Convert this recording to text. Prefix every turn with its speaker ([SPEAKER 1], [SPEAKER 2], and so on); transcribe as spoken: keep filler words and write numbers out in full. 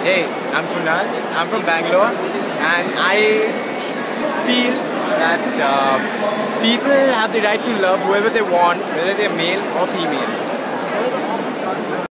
[SPEAKER 1] Hey, I'm Kunal. I'm from Bangalore, and I feel that uh, people have the right to love whoever they want, whether they're male or female.